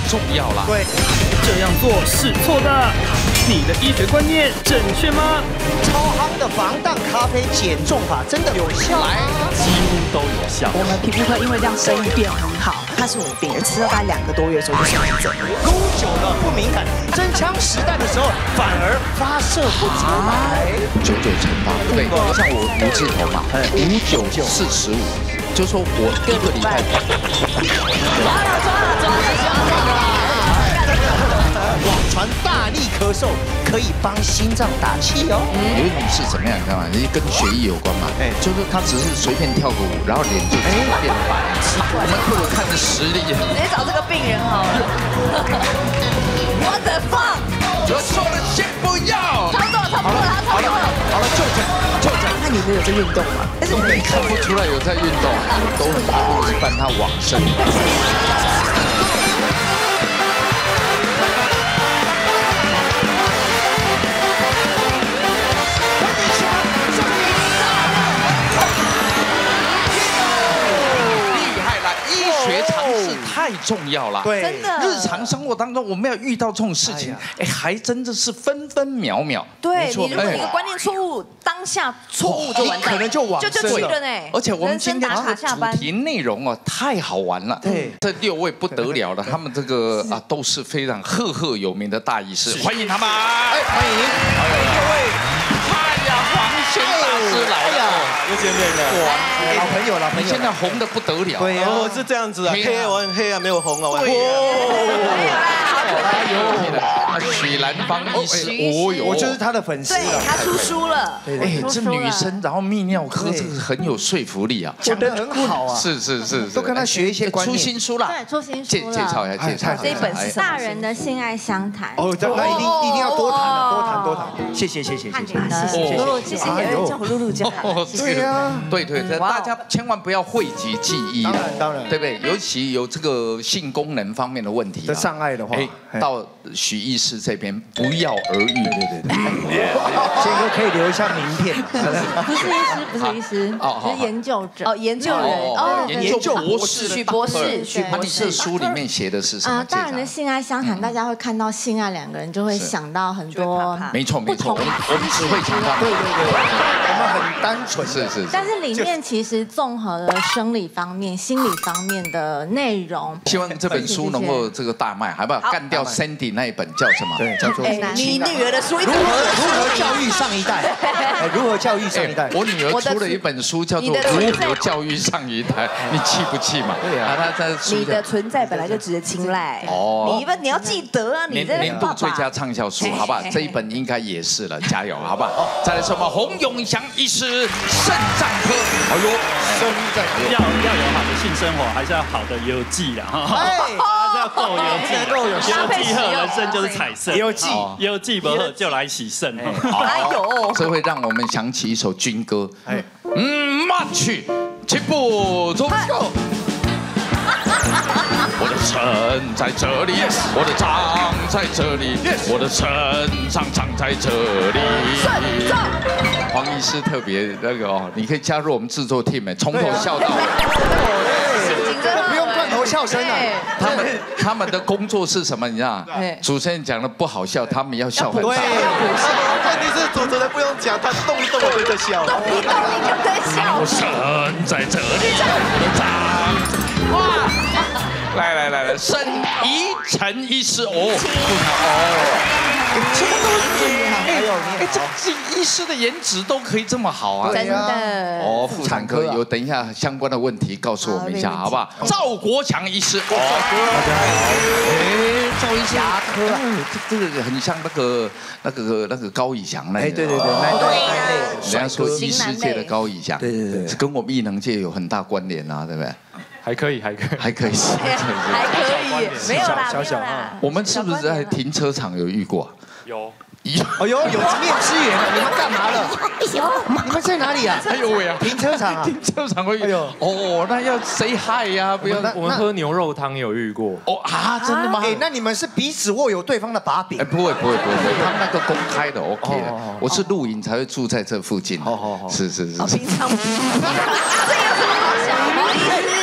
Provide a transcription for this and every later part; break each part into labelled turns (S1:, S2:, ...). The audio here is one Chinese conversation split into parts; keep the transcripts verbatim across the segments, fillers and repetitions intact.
S1: 重要了。
S2: 对，
S3: 这样做是错的。你的医学观念正确吗？
S2: 超夯的防弹咖啡减重法真的有效？
S1: 来，
S3: 几乎都有效。
S4: 我们皮肤科因为这样生意变很好，他是我的病人，吃了大概两个多月的时候就生癌症。
S2: 勾久了不敏感，真枪实弹的时候反而发射不出来。
S1: 九九乘法，对，像我五字头嘛，五九四十五，就说我一个礼拜。
S4: 抓了抓了抓了抓了！
S2: 网传大力咳嗽可以帮心脏打气哦。
S1: 有一种是怎么样，你看嘛，跟血液有关嘛，哎，就是他只是随便跳个舞，然后脸就变白。我们不如看着实力。
S4: 直接找这个病人好了。What the fuck！
S1: 我说了先不要。
S4: 操作操作了，操作了。
S1: 好了，就这，就这。
S4: 那你们有在运动吗？
S1: 都没看不出来有在运动，都很多一般他往生。学常识太重要了，
S2: 对，
S4: 真的。
S1: 日常生活当中，我们要遇到这种事情，哎，还真的是分分秒秒。
S4: 对，你如果一个观念错误，当下错误就完蛋，
S2: 可能就往
S4: 就就去了呢。
S1: 而且我们今天
S4: 打卡
S1: 这个主题内容哦，太好玩了。
S2: 对，
S1: 这六位不得了了，他们这个啊都是非常赫赫有名的大医师，欢迎他们！哎，
S2: 欢迎
S1: 各位！哎呀，黄轩大师来了。
S5: 又见面了，
S2: 哇，老朋友，老朋友，
S1: 你现在红的不得了。
S2: 对呀，
S5: 哦，是这样子啊，黑我很黑啊，没有红啊，我。
S1: 对
S4: 呀，
S1: 哎呦，许兰芳医师，哦哟，
S2: 我就是他的粉丝
S4: 对，他出书了。
S1: 哎，这女生然后泌尿科这个很有说服力啊，
S2: 讲得很好啊，
S1: 是是是，
S2: 都跟他学一些观念。
S1: 出新书了，
S6: 对，出新书
S1: 介
S6: 了。
S1: 介绍一下，介绍
S4: 这一本是
S6: 大人的性爱相谈。
S2: 哦，那一定一定要多谈了，多谈多谈。谢谢谢谢谢谢
S6: 谢谢露露姐，
S4: 叫我露露姐。
S2: 对呀，
S1: 对对对，大家千万不要讳疾忌医，
S2: 当然当然，
S1: 对不对？尤其有这个性功能方面的问题
S2: 的障碍的话，
S1: 哎，到许医师这边不药而愈。对对对，
S2: 这个可以留一下名片。
S6: 不是医师，不是医师，是研究者。
S4: 哦，研究人，
S6: 哦，
S1: 研究博士，
S4: 许博士，
S6: 许
S1: 博士。这书里面写的是什么？
S6: 大人的性爱相谈，大家会看到性爱两个人，就会想到很多。
S1: 没错没错，我们我们只会想到。
S2: 对对对，我们很单纯。
S1: 是是。
S6: 但是里面其实综合了生理方面、心理方面的内容。
S1: 希望这本书能够这个大卖，好不好？干掉 Sandy 那一本叫什么？
S2: 对，叫做
S4: 你女儿的书
S2: 如何如何教育上一代？如何教育上一代？
S1: 我女儿出了一本书叫做《如何教育上一代》，你气不气嘛？
S2: 对啊，
S1: 她在
S4: 你的存在本来就值得青睐
S1: 哦。
S4: 你们你要记得啊，你
S1: 年年度最佳畅销书，好不好？这一本应该也是了，加油，好不好？再来什么？洪永祥医师肾脏科，哎呦，
S2: 肾脏
S3: 要要有好的性生活，还是要好的邮寄啦，哈，还是要够邮寄，
S2: 够有
S3: 邮寄后人生就是彩色，
S2: 邮寄
S3: 邮寄不好就来洗肾，
S4: 哎呦，
S1: 这会让我们想起一首军歌，哎，嗯，march，起步，走。我的肾在这里，我的脏在这里，我的肾脏长在这里。黄医师特别那个哦，你可以加入我们制作 team， 从头笑到尾。
S2: 不用罐头笑声啊！
S1: 他们他们的工作是什么？你知道？主持人讲的不好笑，他们要笑很大。
S5: 对，问题是主持人不用讲，他动一动我就在笑。
S4: 动一动你就在笑。
S1: 我肾在这里，脏。哇！来来来来，沈怡陈医师哦，哦，这么多，还有哎，这这医师的颜值都可以这么好啊，
S4: 真的
S1: 哦，妇产科有，等一下相关的问题告诉我们一下，好不好？赵国强医师，哦，大家好，哎，赵医师，牙科，这这个很像那个那个那个高以翔那个，
S2: 哎，对对对，那那
S1: 人家说医师界的高以翔，
S2: 对对对，
S1: 跟我们艺能界有很大关联啊，对不对？
S3: 还可以，还可以，
S1: 还可以，
S4: 还可以，没有啦，
S2: 小小
S4: 啦。
S1: 我们是不是在停车场有遇过？
S3: 有。
S2: 哦呦，有面之缘，你们干嘛了？有，你们在哪里啊？
S1: 哎呦喂啊！
S2: 停车场啊！
S1: 停车场会有。哦，那要 say hi 呀，不要。
S3: 我们喝牛肉汤有遇过。
S1: 哦啊，真的吗？
S2: 哎，那你们是彼此握有对方的把柄？
S1: 哎，不会不会不会，他们那个公开的 OK 的。我是露营才会住在这附近。好好好，是是是。
S4: 平常。这有什么好想？不好意思。
S2: 这也要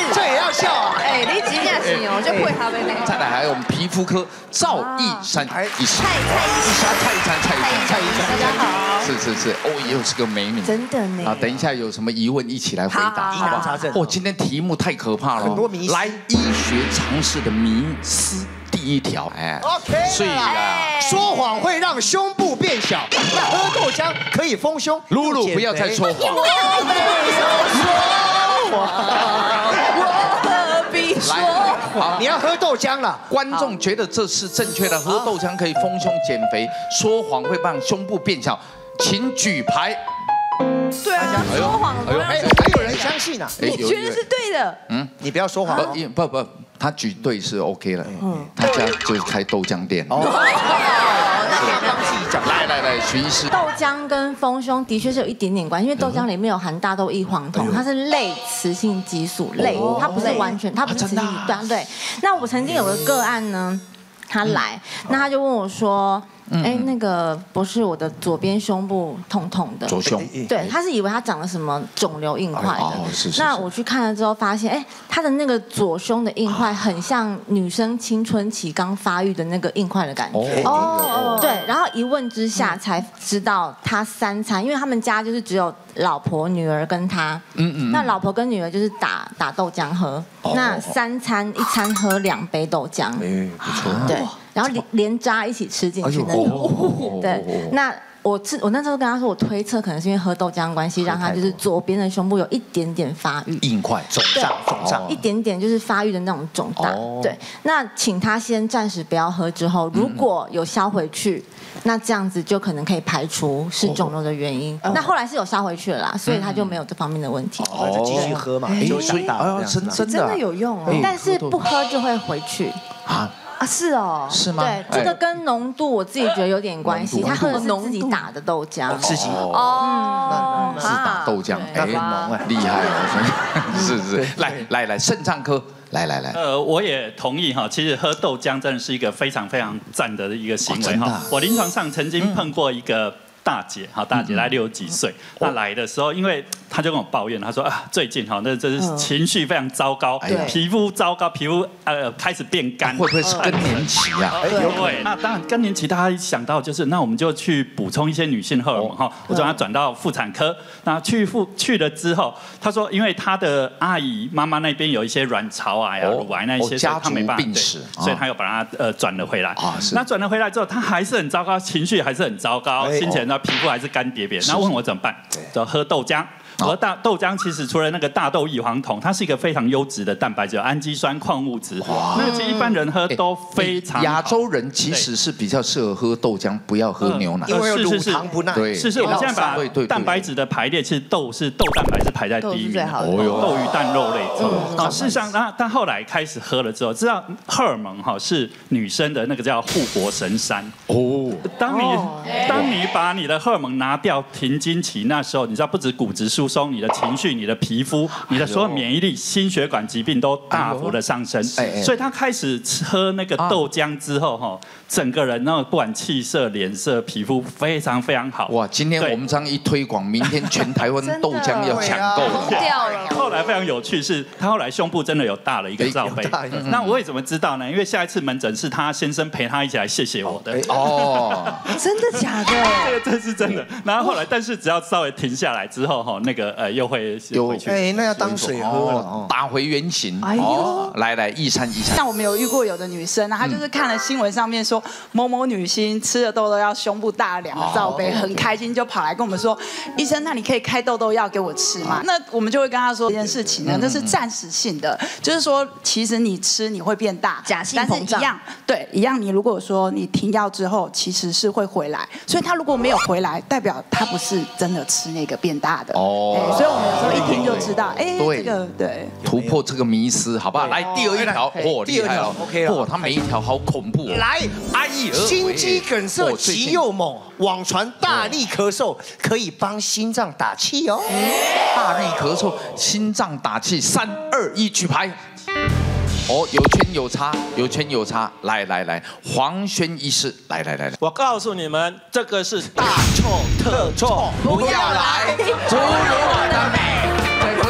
S2: 要笑啊！
S7: 哎，你真正是哦，就配合的呢。
S1: 再来还有我们皮肤科赵一山医师，
S7: 蔡蔡医师，
S1: 蔡一山，蔡一山，
S7: 蔡医生，大家好。
S1: 是是是，哦，又是个美女，
S6: 真的呢。
S1: 啊，等一下有什么疑问一起来回答，
S2: 疑难杂症。
S1: 哦，今天题目太可怕了，
S2: 很多迷思。
S1: 来，医学常识的迷思第一条，哎
S2: ，OK，
S1: 所以啊，
S2: 说谎会让胸部变小，那喝豆浆可以丰胸。
S1: 露露不要再说谎。
S7: 我没有说谎，我何必说谎？
S2: 你要喝豆浆了。
S1: 观众觉得这是正确的，喝豆浆可以丰胸减肥，说谎会让胸部变小，请举牌。
S7: 对啊，说谎
S1: 哎呦，
S2: 哎，还有人相信啊？
S7: 你觉得是对的？
S2: 嗯，你不要说谎。
S1: 不不不，他举对是 OK 了。嗯，他家就是开豆浆店。哦，
S2: 那可以帮自己讲。
S1: 来来来，徐医师。
S6: 豆浆跟丰胸的确是有一点点关系，因为豆浆里面有含大豆异黄酮，它是类雌性激素，类，它不是完全，它不是雌性激素。对啊，对。那我曾经有个个案呢，他来，那他就问我说。哎，那个博士，我的左边胸部痛痛的，
S1: 左胸，
S6: 对，他是以为他长了什么肿瘤硬块的。
S1: 哦，是是。
S6: 那我去看了之后，发现，哎，他的那个左胸的硬块很像女生青春期刚发育的那个硬块的感觉。哦，对。然后一问之下才知道，他三餐，因为他们家就是只有老婆、女儿跟他。嗯嗯。那老婆跟女儿就是打打豆浆喝，那三餐一餐喝两杯豆浆。
S2: 哎，不错。
S6: 对。然后连连渣一起吃进去那种，对，那我是我那时候跟他说，我推测可能是因为喝豆浆的关系，让他就是左边的胸部有一点点发育，
S1: 硬块肿胀，
S2: 肿胀，
S6: 一点点就是发育的那种肿大，对。那请他先暂时不要喝，之后如果有消回去，那这样子就可能可以排除是肿瘤的原因。那后来是有消回去了啦，所以他就没有这方面的问题。
S2: 哦，就继续喝嘛，就长大。哎呀，
S6: 真真的有用哦，但是不喝就会回去啊。啊，是哦，
S1: 是吗？
S6: 对，这个跟浓度我自己觉得有点关系。他喝的是自己打的豆浆，
S2: 自己
S1: 哦，自打豆浆，
S2: 哎，浓哎，
S1: 厉害哦，是是，来来来，肾脏科，来来来，
S3: 呃，我也同意哈，其实喝豆浆真的是一个非常非常赞的一个行为哈。我临床上曾经碰过一个大姐，哈，大姐来六十几岁，她来的时候，因为她就跟我抱怨，她说啊，最近哈，那这是情绪非常糟糕，皮肤糟糕，皮肤呃开始变干，
S1: 会不会是更年期啊？
S3: 对，那当然更年期，大家一想到就是，那我们就去补充一些女性荷尔蒙哈，我就让她转到妇产科，那去妇去了之后，她说，因为她的阿姨妈妈那边有一些卵巢癌啊、乳癌那一些，
S1: 家族病史，
S3: 所以她又把她呃转了回来。那转了回来之后，她还是很糟糕，情绪还是很糟糕，心情呢皮肤还是干瘪瘪，那问我怎么办？就喝豆浆。而大豆浆其实除了那个大豆异黄酮，它是一个非常优质的蛋白质，有氨基酸、矿物质。那个其实一般人喝都非常好。
S1: 亚洲人其实是比较适合喝豆浆，不要喝牛奶，
S2: 因为乳糖不耐。
S1: 对，
S3: 是是，我们现在把蛋白质的排列，其实豆是豆蛋白是排在第一名，豆鱼蛋肉类。好，事实上，那但后来开始喝了之后，知道荷尔蒙哈是女生的那个叫护国神山。哦，当你当你把你的荷尔蒙拿掉，停经期那时候，你知道不止骨质疏松，你的情绪、你的皮肤、你的所有免疫力、心血管疾病都大幅的上升。所以他开始喝那个豆浆之后，哈，整个人那不管气色、脸色、皮肤非常非常好。
S1: 哇！今天我们这样一推广，明天全台湾豆浆要抢购了。
S7: 掉了。
S3: 后来非常有趣是，他后来胸部真的有大了一个罩杯。那我也怎么知道呢？因为下一次门诊是他先生陪他一起来谢谢我的。
S7: 哦，真的假的？
S3: 这个真是真的。然后后来，但是只要稍微停下来之后，哈，那个呃。又会又回去，
S2: 哎，那要当水喝了，
S1: 打回原形。哎呦，来来，一山一山。
S8: 像我们有遇过有的女生啊，她就是看了新闻上面说某某女星吃了豆豆药，胸部大了两个罩杯，很开心就跑来跟我们说，医生，那你可以开豆豆药给我吃吗？那我们就会跟她说这件事情呢，那是暂时性的，就是说其实你吃你会变大，
S7: 假性膨胀，
S8: 一样对，一样。你如果说你停药之后，其实是会回来，所以她如果没有回来，代表她不是真的吃那个变大的哦。所以我们有时候一听就知道，哎，这个对，
S1: 突破这个迷思，好不好？来第二一条，哦，厉害了
S2: ，OK 了，
S1: 哦，它每一条好恐怖哦。
S2: 来，哎，心肌梗塞急又猛，网传大力咳嗽可以帮心脏打气哦。
S1: 大力咳嗽，心脏打气，三二一，举牌。哦，有圈有差，有圈有差，来来来，黄轩医师，来来来来，
S9: 我告诉你们，这个是大错特错，
S1: 不要来，诸如我的美，这个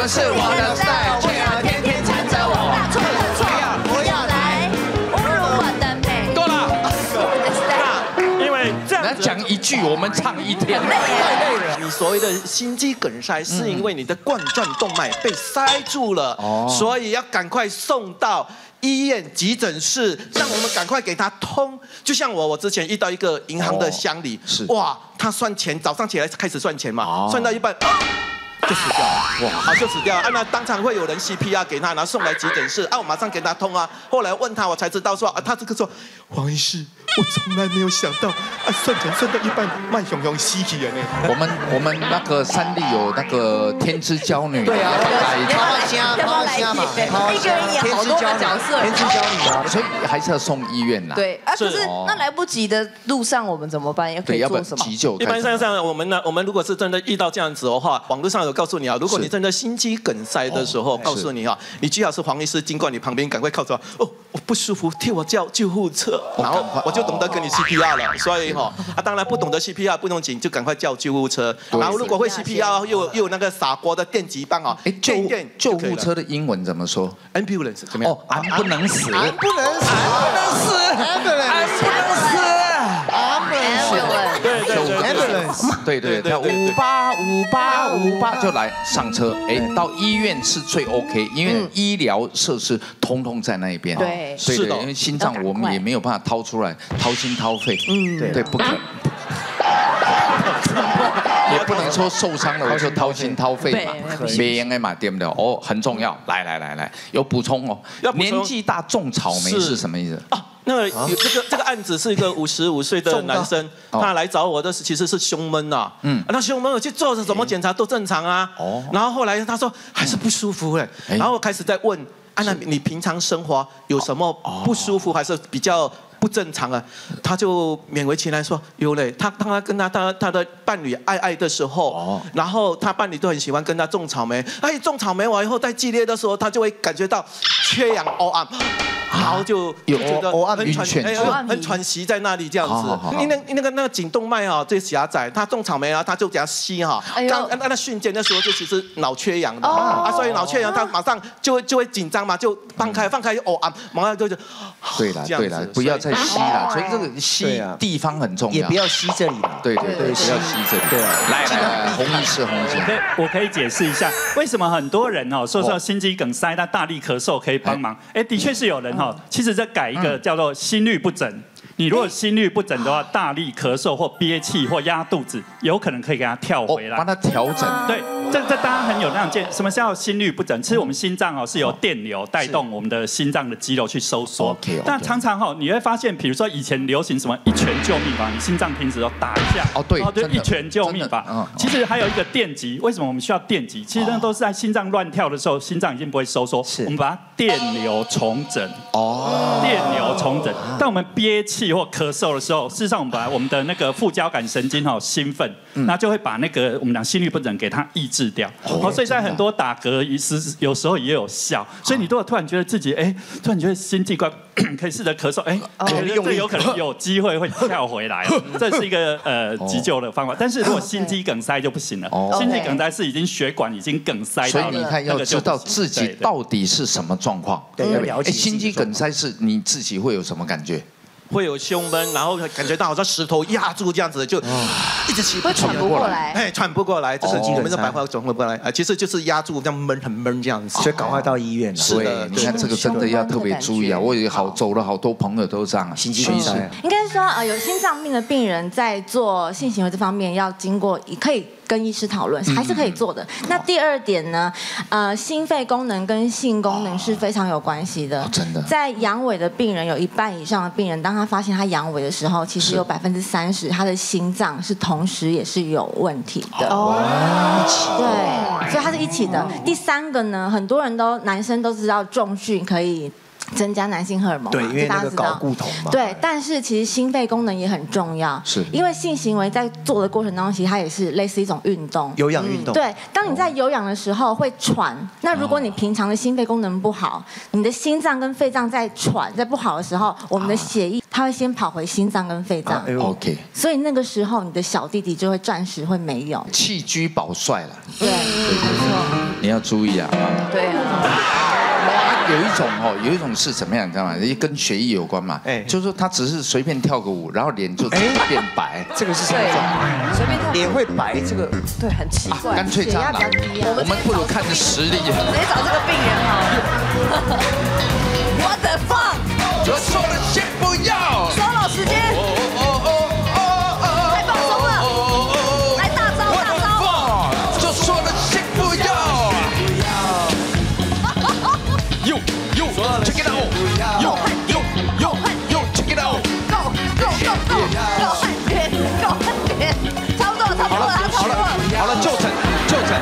S1: 是我的 style， 却要天天缠着我。
S7: 错错错，不要来侮辱我的美。
S1: 够了，
S7: 我的 style。
S9: 因为这样
S1: 人家讲一句，我们唱一天。
S5: 太累了。你所谓的心肌梗塞，是因为你的冠状动脉被塞住了，所以要赶快送到医院急诊室，让我们赶快给他通。就像我，我之前遇到一个银行的乡里，
S1: 是
S5: 哇，他算钱，早上起来开始算钱嘛，算到一半。就死掉了，哇！啊，就死掉了。啊，那当场会有人 C P R 给他，然后送来急诊室。啊，我马上给他通啊。后来问他，我才知道说，啊，他这个说，黄医师，我从来没有想到，啊，算钱算到一半，慢熊熊吸起人呢。
S1: 我们我们那个山里有那个天之娇女，
S2: 对啊，
S7: 抛
S2: 虾抛虾嘛，
S7: 一个人演好多个角色，
S2: 天之娇女啊，
S1: 所以还是要送医院呐。
S10: 对啊，可是那来不及的路上我们怎么办？要可以做什么？
S1: 急救。
S5: 一般上上我们呢，我们如果是真的遇到这样子的话，网络上有告诉你啊，如果你真的心肌梗塞的时候，告诉你啊，你最好是黄医师经过你旁边，赶快靠着哦，我不舒服，替我叫救护车，然后我就懂得跟你 C P R 了。所以哈，啊，当然不懂得 C P R 不用紧，就赶快叫救护车。然后如果会 C P R 又又有那个傻瓜的电击棒啊，
S1: 哎，救救护车的英文怎么说
S5: ？ambulance 怎么样？
S1: 哦，俺不能死，
S2: 俺不能死，
S1: 俺不能死，
S2: 俺不能死。
S1: 对对对对对对，五八五八五八就来上车，哎，到医院是最 OK， 因为医疗设施通通在那边。
S10: 对，
S1: 对对，因为心脏我们也没有办法掏出来，掏心掏肺，嗯，对，不可能。也不能说受伤了我就掏心掏肺嘛，没用的嘛，对不对？哦，很重要。来来来来，有补充哦。年纪大种草莓是什么意思？
S5: 啊，那个有这个这个案子是一个五十五岁的男生，他来找我的是其实是胸闷呐，嗯，那胸闷我去做怎么检查都正常啊，哦，然后后来他说还是不舒服嘞，然后我开始在问，啊，那你平常生活有什么不舒服还是比较不正常啊？他就勉为其难说有嘞，他当他跟他他他的伴侣爱爱的时候，哦，然后他伴侣都很喜欢跟他种草莓，哎，种草莓完以后在激烈的时候，他就会感觉到缺氧哦啊。然后就
S1: 有
S5: 觉得很喘，哎，很喘息在那里这样子。因为那那个那个颈动脉啊最狭窄，他种草莓啊，他就给他吸哈。刚那那瞬间的时候就其实脑缺氧的啊，所以脑缺氧他马上就会就会紧张嘛，就放开放开哦啊，马上就就。
S1: 对了对了，不要再吸了，所以这个吸地方很重要，
S2: 也不要吸这里了。
S1: 对对对，不要吸这里。对，来来来，洪医师洪医师，
S3: 我可以解释一下为什么很多人哦说说心肌梗塞，但大力咳嗽可以帮忙。哎，的确是有人哈，其实在改一个叫做心律不整。你如果心律不整的话，大力咳嗽或憋气或压肚子，有可能可以给他跳回来，
S1: 帮他调整。
S3: 对，这这大家很有那种见，什么叫心律不整？其实我们心脏哦是由电流带动我们的心脏的肌肉去收缩。但常常哈你会发现，比如说以前流行什么一拳救命法，你心脏停止都打一下，
S1: 哦对，
S3: 就一拳救命法。其实还有一个电击，为什么我们需要电击？其实那都是在心脏乱跳的时候，心脏已经不会收缩，我们把它电流重整。哦，电流重整。当我们憋气或咳嗽的时候，事实上我们把我们的那个副交感神经哈兴奋，那就会把那个我们讲心律不整给它抑制掉。哦，所以在很多打嗝仪式有时候也有效。所以你如果突然觉得自己哎，突然觉得心悸怪，可以试着咳嗽，哎，这有可能有机会会跳回来。这是一个呃急救的方法。但是如果心肌梗塞就不行了。心肌梗塞是已经血管已经梗塞到了，
S1: 所以你看要知道自己到底是什么状况。
S2: 对，要了解。
S1: 心肌梗塞是你自己会有什么感觉？
S5: 会有胸闷，然后感觉到好像石头压住这样子，就一直吸
S10: 会喘不过来，
S5: 哎，喘不过来，就是我们的白话转不过来啊，其实就是压住这样闷很闷这样子，
S2: 所以赶快到医院了。
S1: 是的，你看这个真的要特别注意啊！我有好走了好多朋友都这样，
S2: 心肌梗塞。
S6: 应该说呃，有心脏病的病人在做性行为这方面要经过可以。跟医师讨论还是可以做的。那第二点呢，呃，心肺功能跟性功能是非常有关系的。
S1: 真的，在
S6: 阳痿的病人有一半以上的病人，当他发现他阳痿的时候，其实有百分之三十他的心脏是同时也是有问题的。哦，一起。对，所以它是一起的。第三个呢，很多人都男生都知道重训可以。增加男性荷尔蒙，
S2: 对，因为那个睾固酮嘛。
S6: 对，但是其实心肺功能也很重要，
S1: 是因
S6: 为性行为在做的过程当中，其实它也是类似一种运动，
S2: 有氧运动。
S6: 对，当你在有氧的时候会喘，那如果你平常的心肺功能不好，你的心脏跟肺脏在喘，在不好的时候，我们的血液它会先跑回心脏跟肺脏。
S1: OK。
S6: 所以那个时候你的小弟弟就会暂时会没有。
S1: 气居保帅了。
S6: 对，没错。
S11: 你要注意啊。
S10: 对啊。
S11: 有一种哦，有一种是怎么样，你知道吗？跟血液有关嘛。哎，就是说他只是随便跳个舞，然后脸就变白。
S2: 这个是什么状况？随便跳脸会白，这个
S10: 对，很奇怪。
S11: 干脆渣男，我们不如看着实力。
S10: 直接找这个病人好了。What the fuck？
S11: 我说了先不要。
S10: 收了时间。太放松了。来大招大招。
S11: 就说了先不要。Yo yo check it out. Yo yo yo yo check it out.
S10: Go go go go go 汉奸 go 汉奸，差不多差不多了，
S11: 好了好了，就诊就诊。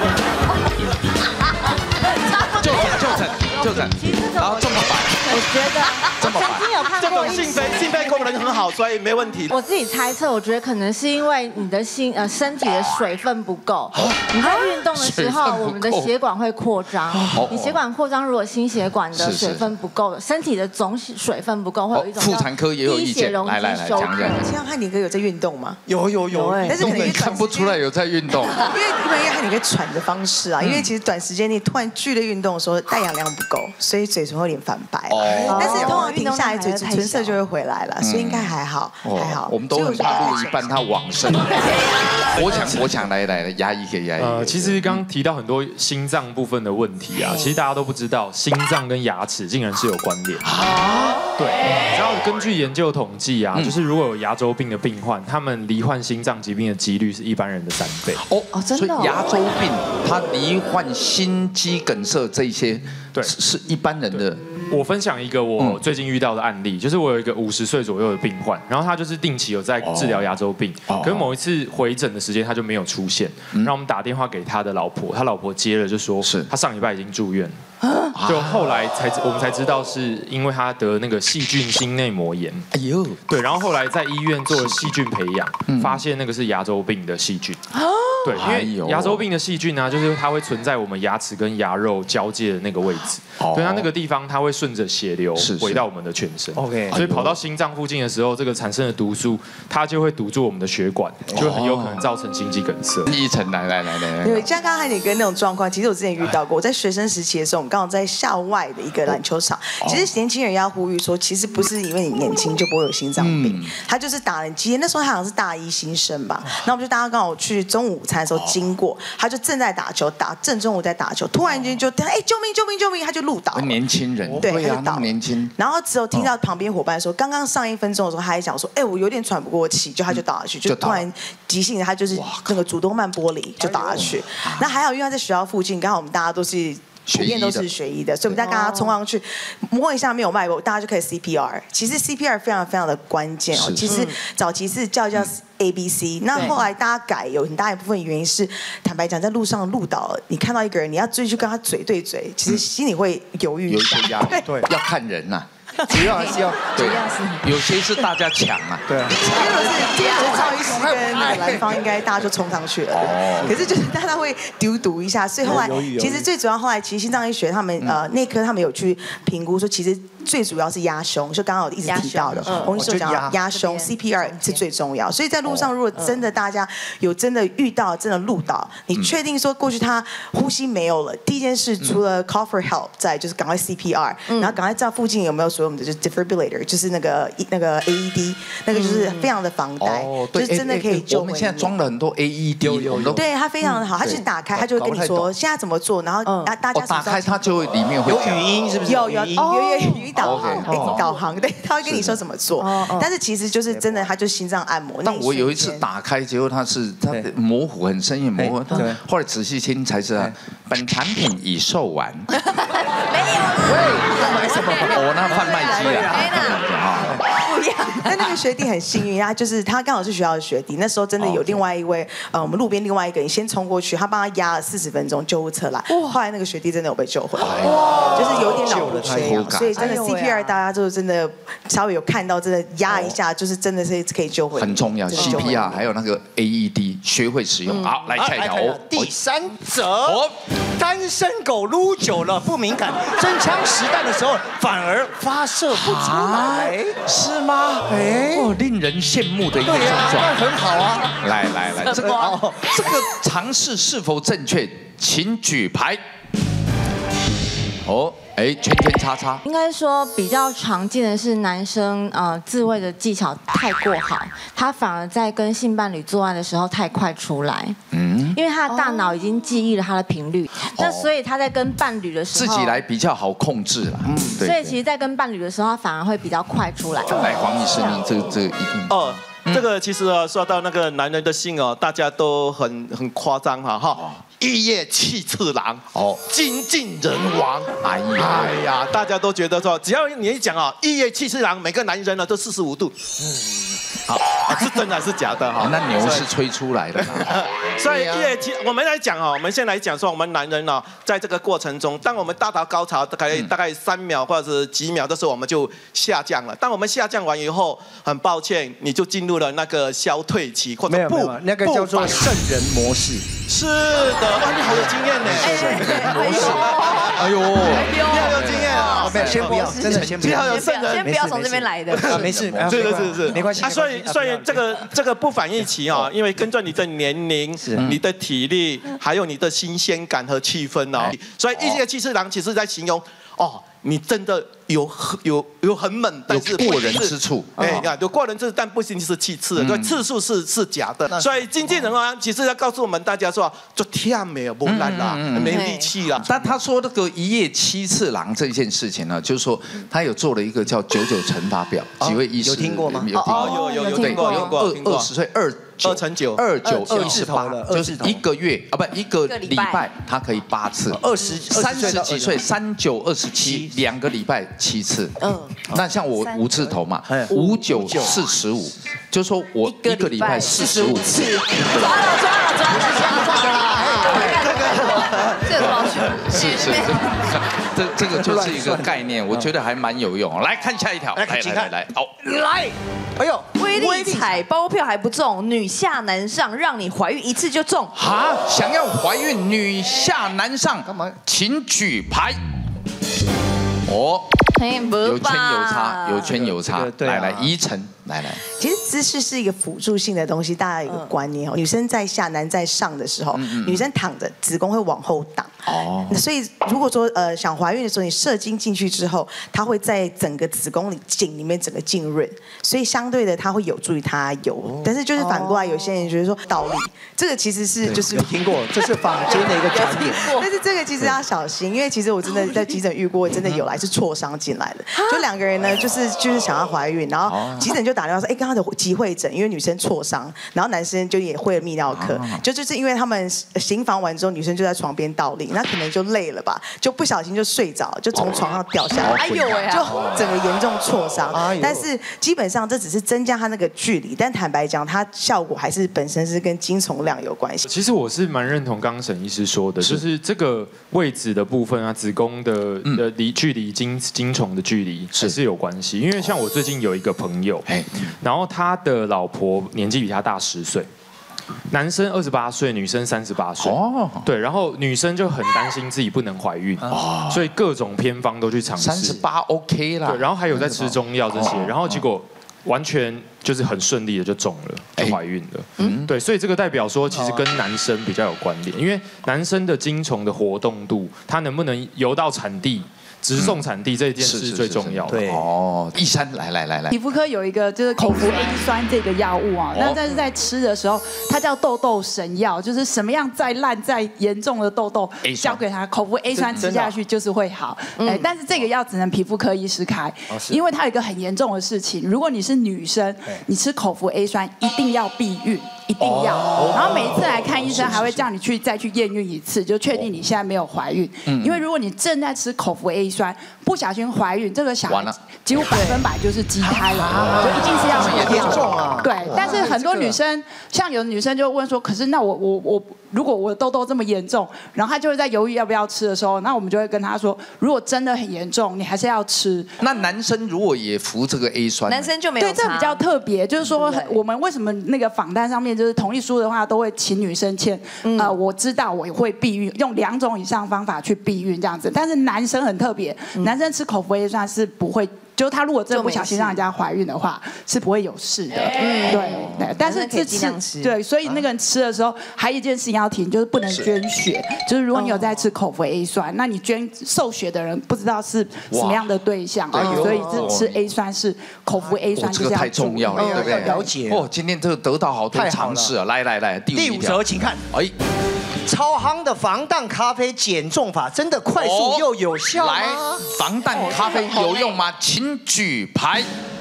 S11: 就诊就诊就诊，然后这么白，
S6: 我觉得
S11: 这么白，
S6: 曾经有看过
S5: 性肺性肺功能很好，所以没问题。
S6: 我自己猜测，我觉得可能是因为你的心呃身体的水分不够，你在运动的时候，我们的血管会扩张，你血管扩张，如果心血管的水分不够，身体的总水分不够，会有一种
S11: 妇产科也有意见，来来来讲讲。
S10: 现在汉尼哥有在运动吗？
S2: 有有有，
S10: 但是可能
S11: 看不出来有在运动，
S10: 因为因为汉尼哥喘的方式啊，因为其实短时间内突然剧烈运动的时候，带氧量不够，所以嘴唇会有点反白。哦，但是通常停下来，嘴唇色就会回来了，所以应该还好，还好。
S11: 我们都很怕录一半他往生。我想我想来来来，牙医给牙医。
S12: 呃，其实刚刚提到很多心脏部分的问题啊，其实大家都不知道，心脏跟牙齿竟然是有关联啊。对，你知道根据研究统计啊，就是如果有牙周病的病患，他们罹患心脏疾病的几率是一般人的三倍。
S11: 哦哦，真的。所以牙周病，他罹患心肌梗塞这些，对，是一般人的。
S12: 我分享一个我最近遇到的案例，就是我有一个五十岁左右的病患，然后他就是定期有在治疗牙周病，可是某一次回诊的时间他就没有出现，然后我们打电话给他的老婆，他老婆接了就说，是他上礼拜已经住院。就后来才我们才知道，是因为他得那个细菌心内膜炎。哎呦，对，然后后来在医院做了细菌培养，发现那个是牙周病的细菌。对，因为牙周病的细菌呢，就是它会存在我们牙齿跟牙肉交界的那个位置。对，它那个地方它会顺着血流回到我们的全身。OK， 所以跑到心脏附近的时候，这个产生的毒素，它就会堵住我们的血管，就很有可能造成心肌梗塞。
S11: 一层来来来来，
S10: 对，像刚刚汉尼哥那种状况，其实我之前遇到过。我在学生时期的时候，我们刚好在校外的一个篮球场。其实年轻人要呼吁说，其实不是因为你年轻就不会有心脏病，他就是打人机。那时候他好像是大一新生吧，那我们就大家刚好去中午午餐的时候经过，他就正在打球，打正中午在打球，突然间就哎救命救命救命，他就路倒了。
S11: 年轻人，
S10: 对，
S11: 啊，那么年轻。
S10: 然后只有听到旁边伙伴说，刚刚上一分钟的时候，他还讲说，哎，我有点喘不过气，就他就倒下去，就突然急性的他就是那个主动脉剥离就倒下去。那还好，因为他在学校附近，刚好我们大家都是。普遍都是学医的，所以我们在刚刚冲上去摸一下没有脉搏，大家就可以 C P R。其实 C P R 非常非常的关键哦。其实早期是叫叫 A B C， 那后来大家改有很大一部分原因是，坦白讲，在路上路倒了，你看到一个人，你要追去跟他嘴对嘴，其实心里会犹豫一下。
S11: 有一些压力，对，要看人呐。
S2: 主要还是要，
S11: 对，有些是大家抢啊，
S2: 对啊。
S10: 如果是赵医师跟那个蓝方，应该大家就冲上去了。哦。可是就是大家会丢毒一下，所以后来其实最主要后来其实心脏医学他们呃内科他们有去评估说，其实最主要是压胸，就刚刚我一直提到的，我们说讲压胸 C P R 是最重要。所以在路上如果真的大家有真的遇到真的路倒，你确定说过去他呼吸没有了，第一件事除了 call for help， 再就是赶快 C P R， 然后赶快知道附近有没有所有我们的就是 defibrillator， 就是那个那个 A E D， 那个就是非常的防呆，就是真的可以救。
S11: 我们现在装了很多 A E D， 我们都
S10: 对它非常的好，它就是打开，它就会跟你说现在怎么做，然后大家
S11: 打开它就里面会
S2: 有语音，是不是？
S10: 有有有语音导航，导航对，他会跟你说怎么做。但是其实就是真的，它就心脏按摩。
S11: 但我有一次打开，结果它是它模糊，很声音模糊。后来仔细听才知道，本产品已售完。没
S10: 有，
S2: 喂，买什么？
S11: 我那贩卖机啊。
S10: 不一样。但那个学弟很幸运，他就是他刚好是学校的学弟。那时候真的有另外一位呃，我们路边另外一个人先冲过去，他帮他压了四十分钟，救护车来。后来那个学弟真的有被救回来，就是有点脑部缺氧，所以真的 C P R 大家就真的稍微有看到，真的压一下，就是真的是可以救回。
S11: 很重要 ，C P R 还有那个 A E D， 学会使用。好，来下一条。
S2: 第三则，单身狗撸久了不敏感，真枪实弹的时候反而发射不出来，
S11: 是吗？哎，哦，令人羡慕的一个症状，
S2: 那很好啊。
S11: 来来来，这个这个尝试是否正确，请举牌。 哦，哎，圈圈叉叉。
S6: 应该说比较常见的是男生呃自慰的技巧太过好，他反而在跟性伴侣做爱的时候太快出来。嗯，因为他的大脑已经记忆了他的频率，那所以他在跟伴侣的时候
S11: 自己来比较好控制啦。嗯，
S6: 所以其实，在跟伴侣的时候，他反而会比较快出来。
S11: 来，黄医师，你这这一定
S5: 哦。这个其实啊，说到那个男人的性哦，大家都很很夸张哈哈，一夜七次郎哦，精尽人亡。哎呀，哎呀，大家都觉得说，只要你一讲啊，一夜七次郎，每个男人呢都四十五度。嗯，好，是真的还是假的哈？
S11: 那牛是吹出来的嘛？
S5: 所以一夜七，我们来讲哦，我们先来讲说，我们男人呢，在这个过程中，当我们达到高潮大概大概三秒或者是几秒的时候，我们就下降了。当我们下降完以后，很抱歉，你就进入了那个消退期，或者不，
S2: 那个叫做圣人模式。
S5: 是的，哇，你好有经验呢。
S11: 圣人模式。
S5: 哎呦，你好有经验啊！
S2: 没有，先不要，真的先不要。
S5: 你好有圣人，
S6: 先不要从这边来的。
S2: 没事，
S5: 是是是是，
S2: 没关系。
S5: 啊，所以所以这个这个不反应期啊，因为跟着你的年龄、你的体力，还有你的新鲜感和气氛哦，所以一夜七次郎其实在形容哦。你真的有有有很猛，但是
S11: 过人之处。
S5: 哎呀，有过人之处，但不一定是其次，对，次数是是假的。所以经纪人啊，其实要告诉我们大家说，就天没有不烂啦，没力气啦。
S11: 但他说那个一夜七次郎这件事情呢，就是说他有做了一个叫九九乘法表，几位医师
S2: 有听过吗？
S11: 有听过，
S5: 有有有听过，有
S11: 二二十岁二。
S5: 二乘九，
S11: 二九一十八，就是一个月啊，不一个礼拜，它可以八次。
S2: 二十
S11: 三十几岁，三九二十七，两个礼拜七次。嗯，那像我五字头嘛，五九四十五，就说我一个礼拜四十五次。抓
S6: 了抓了抓了抓了抓了！这个多少钱？
S11: 是是，这这个就是一个概念，我觉得还蛮有用。来看下一条，来来来来，好，
S10: 来，哎呦，
S7: 威力彩包票还不中，女下男上，让你怀孕一次就中。
S11: 哈，想要怀孕女下男上，干嘛？请举牌。哦，有圈有叉，有圈有叉。来来，宜晨，来来。
S10: 其实姿势是一个辅助性的东西，大家有一个观念哦。女生在下，男在上的时候，女生躺着，子宫会往后挡。哦。所以如果说呃想怀孕的时候，你射精进去之后，它会在整个子宫里颈里面整个浸润，所以相对的它会有助于它有。但是就是反过来，有些人觉得说倒立，这个其实是就是
S2: 有听过，这是坊间的一个传言。
S10: 但是这个其实要小心，因为其实我真的在急诊遇过，真的有来是挫伤进来的。就两个人呢，就是就是想要怀孕，然后急诊就打电话说，哎，刚刚的急会诊，因为女生挫伤，然后男生就也会了泌尿科，就就是因为他们行房完之后，女生就在床边倒立，那可能就累了吧，就不小心就睡着，就从床上掉下来，
S7: 哎呦喂，
S10: 就整个严重挫伤。但是基本上这只是增加它那个距离，但坦白讲，它效果还是本身是跟精虫量有关系。
S12: 其实我是蛮认同刚刚沈医师说的，就是这个位置的部分啊，子宫的的离距离精精虫的距离还是有关系。因为像我最近有一个朋友，然后他的老婆年纪比他大十岁。男生二十八岁，女生三十八岁。哦，对，然后女生就很担心自己不能怀孕，哦，所以各种偏方都去尝试。
S11: 三十八 OK 啦。
S12: 对，然后还有在吃中药这些，然后结果完全就是很顺利的就中了，就怀孕了。嗯，对，所以这个代表说，其实跟男生比较有关联，因为男生的精虫的活动度，它能不能游到产地。直送产地这件事是最重要的。
S11: 对哦，一山来来来来，
S8: 皮肤科有一个就是口服 A 酸这个药物啊，那但是在吃的时候，它叫痘痘神药，就是什么样再烂再严重的痘痘，交给他口服 A 酸吃下去就是会好。哎，但是这个药只能皮肤科医师开，因为它有一个很严重的事情，如果你是女生，你吃口服 A 酸一定要避孕。一定要，然后每一次来看医生还会叫你去再去验孕一次，就确定你现在没有怀孕。因为如果你正在吃口服 A 酸，不小心怀孕，这个小孩几乎百分百就是畸胎了，就一定是要很严重啊。对，但是很多女生，像有的女生就问说，可是那我我我如果我的痘痘这么严重，然后她就会在犹豫要不要吃的时候，那我们就会跟她说，如果真的很严重，你还是要吃。
S11: 那男生如果也服这个 A 酸，
S7: 男生就没有。
S8: 对，这比较特别，就是说我们为什么那个访单上面。就是同意书的话，都会请女生签。呃，我知道我会避孕，用两种以上方法去避孕这样子。但是男生很特别，男生吃口服 A 酸是不会就是他如果真的不小心让人家怀孕的话，是不会有事的。对对，但是这吃对，所以那个人吃的时候，还有一件事情要提，就是不能捐血。就是如果你有在吃口服 A 酸，那你捐受血的人不知道是什么样的对象，所以这吃 A 酸是口服 A 酸，
S11: 这个太重要了，对不对？
S2: 了解
S11: 哦，今天这个得到好多尝试啊！来来来，第五
S2: 则，请看。哎。超夯的防弹咖啡减重法，真的快速又有效吗？
S11: 来，防弹咖啡有用吗？请举牌。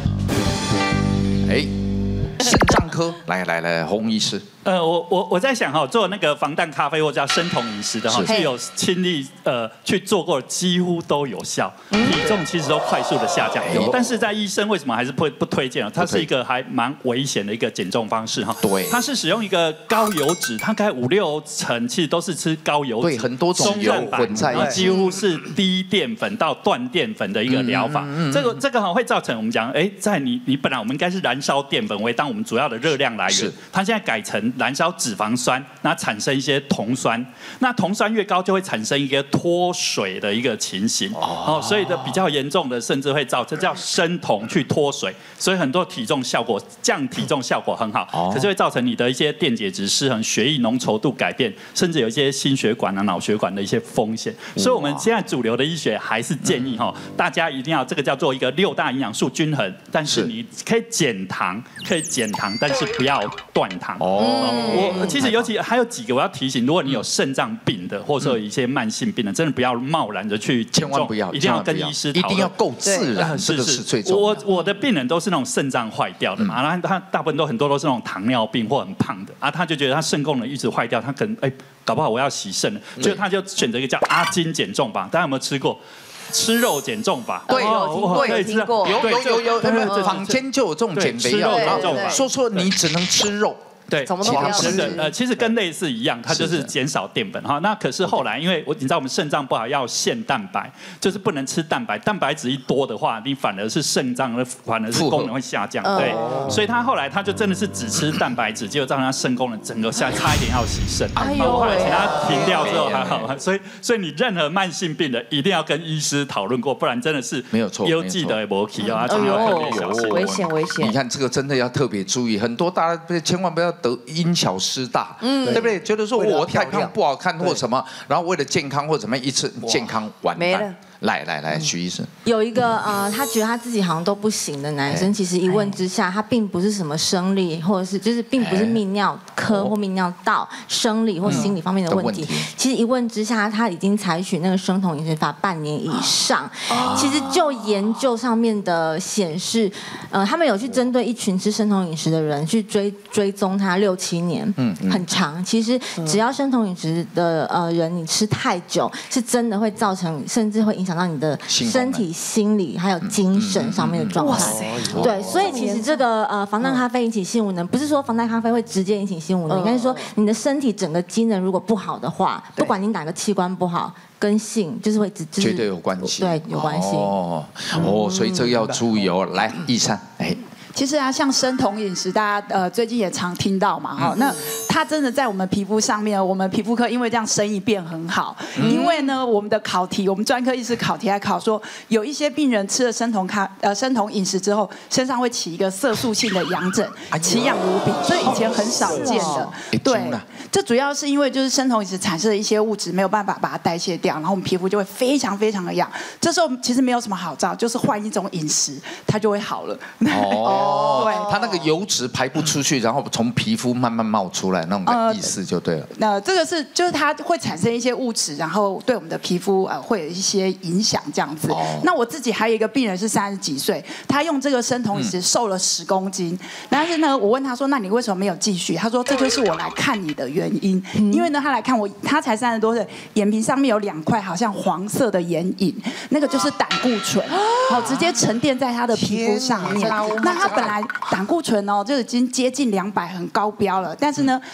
S11: 哎，肾脏科，来来来，洪医师。
S3: 呃，我我我在想哈，做那个防弹咖啡或者叫生酮饮食的哈，是有亲历呃去做过，几乎都有效，体重其实都快速的下降。但是在医生为什么还是不不推荐？它是一个还蛮危险的一个减重方式哈。
S11: 对，
S3: 它是使用一个高油脂，大概五六成其实都是吃高油脂，
S11: 对，很多种油混在一起，
S3: 几乎是低淀粉到断淀粉的一个疗法。这个这个哈会造成我们讲，哎，在你你本来我们应该是燃烧淀粉为当我们主要的热量来源，它现在改成燃烧脂肪酸，那产生一些酮酸，那酮酸越高就会产生一个脱水的一个情形，哦，所以的比较严重的甚至会造成叫生酮去脱水，所以很多体重效果降体重效果很好，可是会造成你的一些电解质失衡、血液浓稠度改变，甚至有一些心血管啊、脑血管的一些风险。所以我们现在主流的医学还是建议哈，大家一定要这个叫做一个六大营养素均衡，但是你可以减糖，可以减糖，但是不要断糖。哦。我其实尤其还有几个我要提醒，如果你有肾脏病的，或者说有一些慢性病的，真的不要贸然的去减重，
S11: 千万不要，
S3: 一定要跟医师讨论，
S11: 一定要够自然，这个是最重要。
S3: 我我的病人都是那种肾脏坏掉的嘛，然后他大部分都很多都是那种糖尿病或很胖的啊，他就觉得他肾功能一直坏掉，他可能哎搞不好我要洗肾了，所以他就选择一个叫阿金减重法，大家有没有吃过？吃肉减重法，
S11: 对，
S3: 有
S11: 听过，有有有有，坊间就有这种减肥药，说说你只能吃肉。
S3: 对，怎么都不要吃的，呃，其实跟类似一样，它就是减少淀粉哈。那可是后来，因为我你知道我们肾脏不好，要限蛋白，就是不能吃蛋白，蛋白质一多的话，你反而是肾脏的反而是功能会下降，对。所以他后来他就真的是只吃蛋白质，结果造成他肾功能整个下差一点要洗肾。哎呦，后来请他停掉之后还好，所以所以你任何慢性病的一定要跟医师讨论过，不然真的是
S11: 没有错，
S3: 邮寄的没去啊，真的要特别小心，
S10: 危险危险。
S11: 你看这个真的要特别注意，很多大家千万不要得因小失大，嗯，对不对？觉得说我太胖不好看或什么，然后为了健康或怎么一次健康完蛋。来来来，徐医生
S6: 有一个呃，他觉得他自己好像都不行的男生，其实一问之下，他并不是什么生理或者是就是并不是泌尿科或泌尿道生理或心理方面的问题。其实一问之下，他已经采取那个生酮饮食法半年以上。其实就研究上面的显示，呃，他们有去针对一群吃生酮饮食的人去追追踪他六七年，嗯，很长。其实只要生酮饮食的呃人，你吃太久，是真的会造成甚至会影响到你的身体、心理还有精神上面的状态。对，所以其实这个呃防弹咖啡引起性无能，不是说防弹咖啡会直接引起性无能，应该是说你的身体整个机能如果不好的话，不管你哪个器官不好，跟性就是会直
S11: 绝对有关系，
S6: 对，有关系。
S11: 哦哦，所以这个要注意哦。来，易珊，哎。
S8: 其实啊，像生酮饮食，大家呃最近也常听到嘛，哈、嗯，那它真的在我们皮肤上面，我们皮肤科因为这样生意变很好，嗯、因为呢，我们的考题，我们专科医师考题还考说，有一些病人吃了生酮咖呃生酮饮食之后，身上会起一个色素性的痒疹，奇痒无比，这以前很少见的。对，这主要是因为就是生酮饮食产生的一些物质没有办法把它代谢掉，然后我们皮肤就会非常非常的痒。这时候其实没有什么好招，就是换一种饮食，它就会好了。
S11: 哦。哦，对，它那个油脂排不出去，然后从皮肤慢慢冒出来，那种意思就对了。
S8: 那、呃、这个是就是它会产生一些物质，然后对我们的皮肤呃会有一些影响这样子。哦、那我自己还有一个病人是三十几岁，他用这个生酮饮食瘦了十公斤，嗯、但是呢，我问他说：“那你为什么没有继续？”他说：“这就是我来看你的原因，嗯、因为呢，他来看我，他才三十多岁，眼皮上面有两块好像黄色的眼影，那个就是胆固醇，好、哦、直接沉淀在他的皮肤上面。那他本来胆固醇哦就已经接近两百，很高标了。但是呢，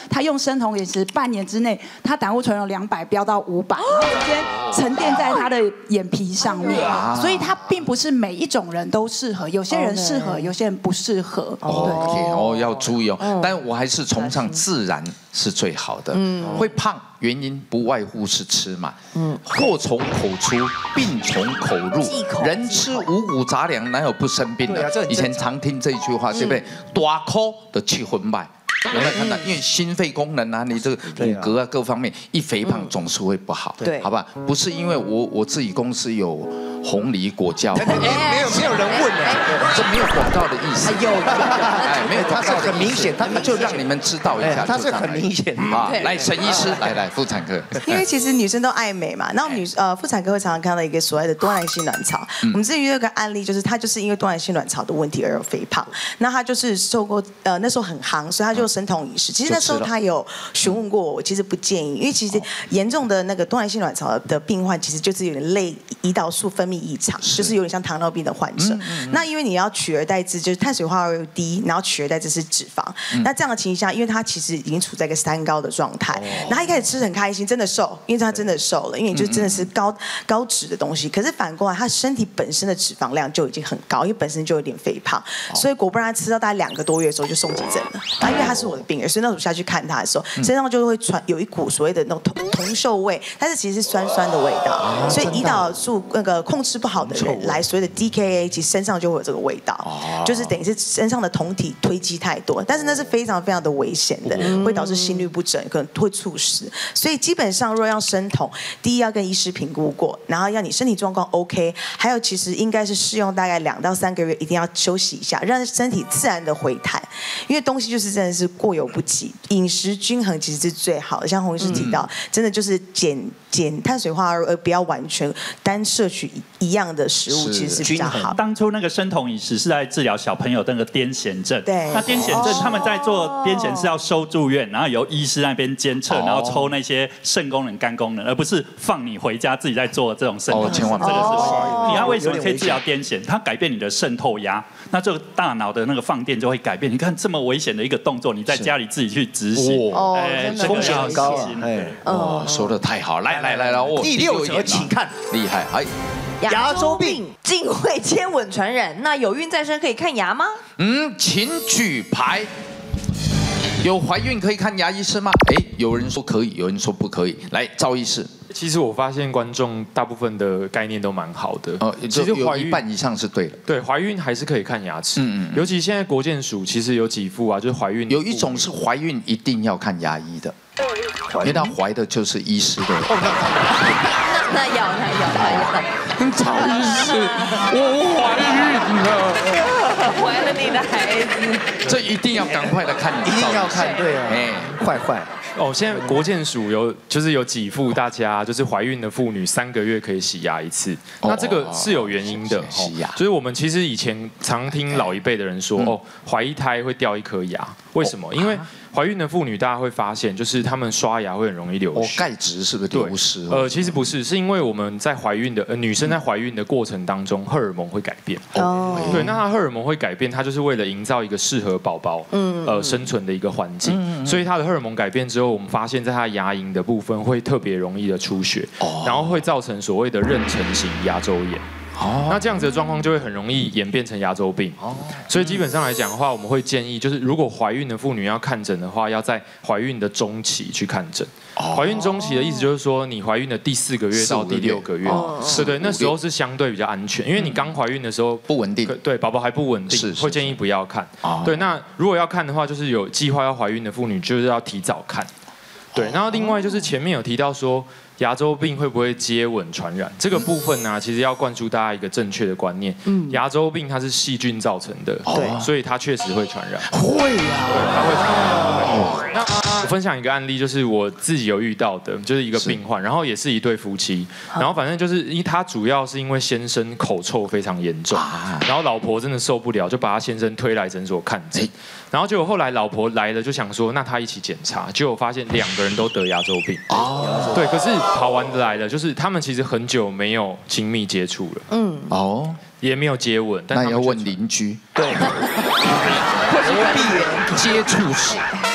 S8: 他用生酮饮食，半年之内他胆固醇由两百飙到五百，然后直接沉淀在他的眼皮上面，所以它并不是每一种人都适合，有些人适合，有些人不适合。
S11: 哦，哦，要注意哦。但我还是崇尚自然是最好的。嗯，会胖原因不外乎是吃嘛。嗯，祸从口出，病从口入。人吃五谷杂粮，哪有不生病的？以前常听这句话，对不对？大口的去昏败。有没有看到？因为心肺功能啊，你这个骨骼啊各方面一肥胖总是会不好，对，好吧？不是因为我我自己公司有红梨果胶，
S2: 没有没有人问呢，
S11: 这没有广告的意思，
S2: 有，
S11: 哎，没有，
S2: 它是很明显，它
S11: 就让你们知道一下，
S2: 它是很明显
S11: 啊。来，沈医师，来来，妇产科，
S10: 因为其实女生都爱美嘛，然后女呃妇产科会常常看到一个所谓的多囊性卵巢，我们之前有一个案例，就是她就是因为多囊性卵巢的问题而有肥胖，那她就是受过呃那时候很夯，所以她就生酮饮食，其实。那时候他有询问过我，其实不建议，因为其实严重的那个多囊性卵巢的病患，其实就是有点类胰岛素分泌异常，就是有点像糖尿病的患者。那因为你要取而代之，就是碳水化合物低，然后取而代之是脂肪。那这样的情况下，因为他其实已经处在一个三高的状态，然后他一开始吃得很开心，真的瘦，因为他真的瘦了，因为你就真的是高高脂的东西。可是反过来，他身体本身的脂肪量就已经很高，因为本身就有点肥胖，所以果不然，他吃到大概两个多月的时候就送急诊了。那因为他是我的病人，所以那时候下去看他的时候，身上就会传有一股所谓的那种铜铜臭味，但是其实是酸酸的味道。所以胰岛素那个控制不好的人来所谓的 D K A， 其实身上就会有这个味道，就是等于是身上的酮体堆积太多，但是那是非常非常的危险的，会导致心律不整，可能会猝死。所以基本上若要生酮，第一要跟医师评估过，然后要你身体状况 OK， 还有其实应该是试用大概两到三个月，一定要休息一下，让身体自然的回弹，因为东西就是真的是过犹不及。饮食均衡其实是最好的，像洪医师提到，真的就是减减碳水化合物，而不要完全单摄取一样的食物，其实是比较好。
S3: 当初那个生酮饮食是在治疗小朋友那个癫痫症，
S10: 对，
S3: 那癫痫症他们在做癫痫是要收住院，然后由医师那边监测，然后抽那些肾功能、肝功能，而不是放你回家自己在做这种肾功能。
S11: 千万
S3: 这个是你要为什么可以治疗癫痫？它改变你的渗透压，那这个大脑的那个放电就会改变。你看这么危险的一个动作，你在家里自己去执行，
S2: 哦，风险很高啊！
S11: 哎，哦，说的太好，来来来来，我
S2: 第六则请看，
S11: 厉害！哎，
S7: 牙周病竟会接吻传染，那有孕在身可以看牙吗？
S11: 嗯，请举牌。有怀孕可以看牙医生吗？哎，有人说可以，有人说不可以。来，赵医师。
S12: 其实我发现观众大部分的概念都蛮好的。
S11: 哦，其实怀孕一半以上是对的。
S12: 对，怀孕还是可以看牙齿。嗯嗯。尤其现在国健署其实有几副啊，就是怀孕
S11: 有一种是怀孕一定要看牙医的，因为他怀的就是医师的。
S7: 那那要那要那要。
S11: 赵医师，我怀孕了。
S7: 怀了你的孩子，
S11: 这一定要赶快的看，
S2: 一定要看，对啊，哎，坏坏。
S12: 哦，现在国健署有就是有给付大家，就是怀孕的妇女三个月可以洗牙一次。那这个是有原因的，洗牙。所以我们其实以前常听老一辈的人说，哦，怀一胎会掉一颗牙，为什么？因为怀孕的妇女，大家会发现，就是她们刷牙会很容易流失。
S11: 哦，钙质是不是流失？
S12: 呃，其实不是，是因为我们在怀孕的呃女生在怀孕的过程当中，荷尔蒙会改变。哦。对，那她荷尔蒙会改变，它就是为了营造一个适合宝宝嗯呃生存的一个环境。嗯。所以她的荷尔蒙改变之后，我们发现在她牙龈的部分会特别容易的出血，哦，然后会造成所谓的妊娠型牙周炎。哦，那这样子的状况就会很容易演变成牙周病。哦，所以基本上来讲的话，我们会建议，就是如果怀孕的妇女要看诊的话，要在怀孕的中期去看诊。哦，怀孕中期的意思就是说，你怀孕的第四个月到第六个月，对对，那时候是相对比较安全，因为你刚怀孕的时候
S11: 不稳定，
S12: 对，宝宝还不稳定，会建议不要看。对，那如果要看的话，就是有计划要怀孕的妇女，就是要提早看。对，然后另外就是前面有提到说，牙周病会不会接吻传染？这个部分呢，其实要灌输大家一个正确的观念。嗯，牙周病它是细菌造成的，对，所以它确实会传染。
S2: 会呀，
S12: 对，它会传染。那我分享一个案例，就是我自己有遇到的，就是一个病患，然后也是一对夫妻，然后反正就是因他主要是因为先生口臭非常严重，然后老婆真的受不了，就把他先生推来诊所看诊。然后结果后来老婆来了，就想说那他一起检查，结果发现两个人都得牙周病。哦，对，可是好玩的来了，就是他们其实很久没有亲密接触了，嗯，哦，也没有接吻，
S11: 但那要问邻居，
S2: 对，或是避免
S11: 接触史，